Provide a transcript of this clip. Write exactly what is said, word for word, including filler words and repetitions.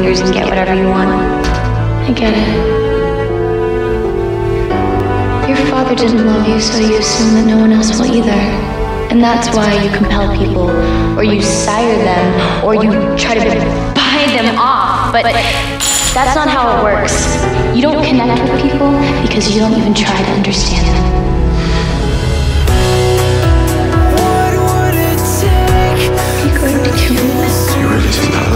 fingers and get whatever you want. I get it. Your father didn't love you, so you assume that no one else will either. And that's why you compel people, or you sire them, or you try to buy them off. But that's not how it works. You don't connect with people because you don't even try to understand them. What would it take? Are you going to kill me? You ready to know?